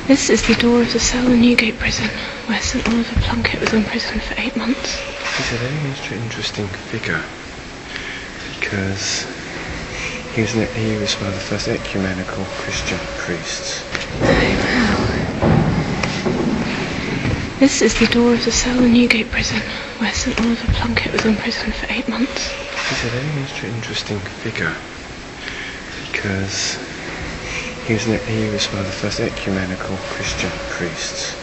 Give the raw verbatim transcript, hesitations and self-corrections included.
This is the door of the cell in Newgate prison, where Saint Oliver Plunkett was imprisoned for eight months. He's a very interesting figure, because he was, he was one of the first ecumenical Christian priests. This is the door of the cell in Newgate prison, where Saint Oliver Plunkett was imprisoned for eight months. He's a very interesting figure, because he was, he was one of the first ecumenical Christian priests.